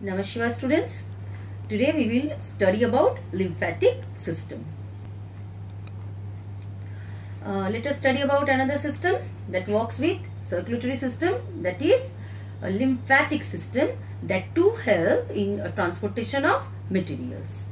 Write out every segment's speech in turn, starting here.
Namaskar students. Today we will study about lymphatic system. Let us study about another system that works with circulatory system, that is a lymphatic system, that too help in transportation of materials.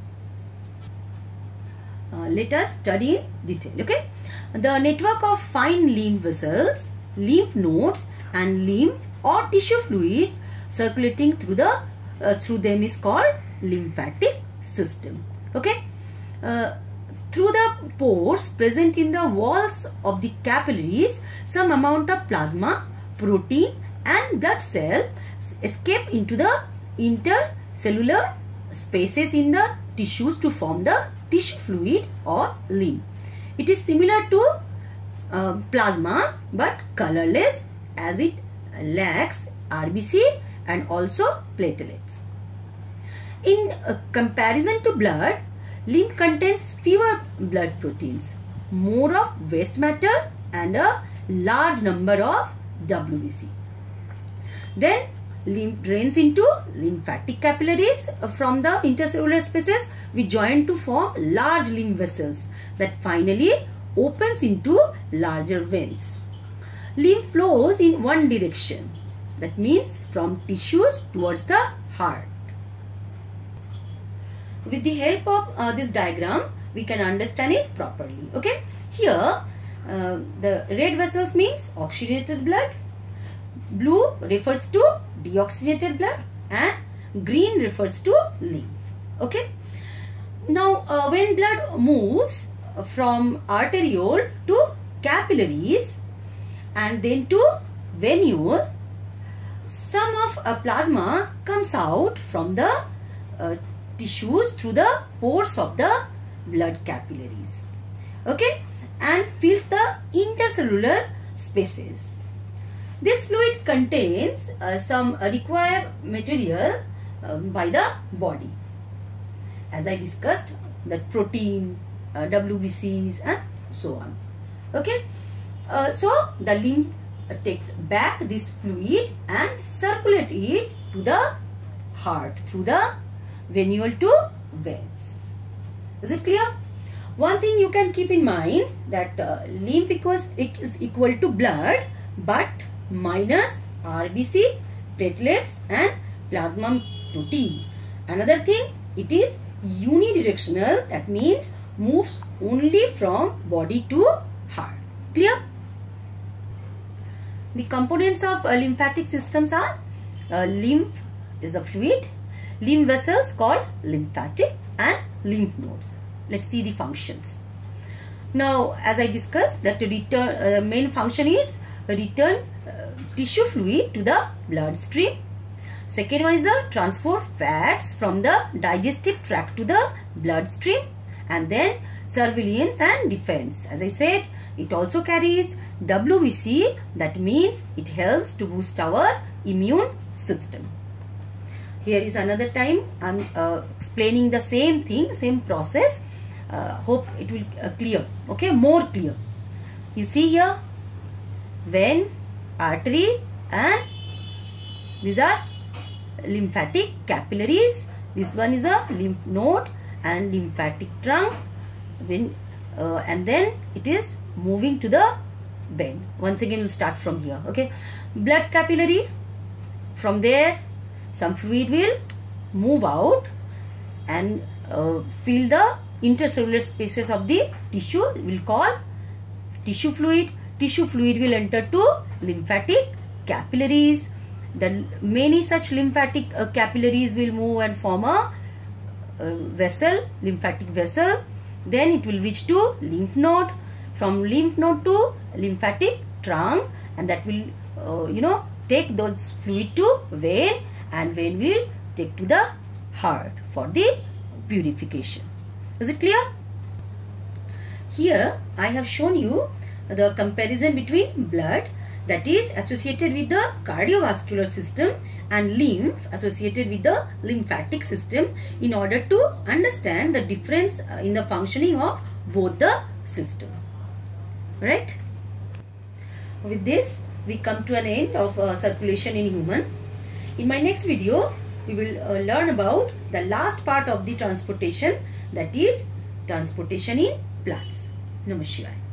Let us study in detail. Okay, the network of fine lymph vessels, lymph nodes and lymph or tissue fluid circulating through them is called lymphatic system. Okay, through the pores present in the walls of the capillaries, some amount of plasma, protein and blood cell escape into the intercellular spaces in the tissues to form the tissue fluid or lymph. It is similar to plasma but colorless, as it lacks RBC and also platelets. In comparison to blood, lymph contains fewer blood proteins, more of waste matter and a large number of WBC. Then lymph drains into lymphatic capillaries from the intercellular spaces which join to form large lymph vessels that finally opens into larger veins. Lymph flows in one direction, that means from tissues towards the heart. With the help of this diagram, we can understand it properly. Okay, here the red vessels means oxygenated blood, blue refers to deoxygenated blood and green refers to lymph. Okay, now when blood moves from arteriole to capillaries and then to venule, some of plasma comes out from the tissues through the pores of the blood capillaries, okay, and fills the intercellular spaces. This fluid contains some required material by the body, as I discussed, that protein, WBCs and so on. Okay, so the lymph takes back this fluid and circulate it to the heart through the venule to veins. Is it clear? One thing you can keep in mind, that lymph is equal to blood but minus RBC, platelets and plasma protein. Another thing, it is unidirectional, that means moves only from body to heart. Clear? The components of lymphatic systems are lymph is the fluid, lymph vessels called lymphatic and lymph nodes. Let's see the functions. Now, as I discussed, that main function is return tissue fluid to the bloodstream. Second one is the transport fats from the digestive tract to the bloodstream, and then surveillance and defense. As I said, it also carries WBC, that means it helps to boost our immune system. Here is another time I am explaining the same thing, same process. Hope it will clear. Okay, more clear. You see here, vein, artery and these are lymphatic capillaries. This one is a lymph node and lymphatic trunk, and then it is moving to the vein. Once again, we'll start from here. Okay, blood capillary, from there some fluid will move out and fill the intercellular spaces of the tissue. We'll call tissue fluid. Tissue fluid will enter to lymphatic capillaries. Then many such lymphatic capillaries will move and form a vessel, lymphatic vessel. Then it will reach to lymph node, from lymph node to lymphatic trunk, and that will take those fluid to vein, and vein will take to the heart for the purification. Is it clear? Here I have shown you the comparison between blood, that is associated with the cardiovascular system, and lymph associated with the lymphatic system, in order to understand the difference in the functioning of both the system. Right? With this, we come to an end of circulation in human. In my next video, we will learn about the last part of the transportation, that is transportation in plants. Namaste.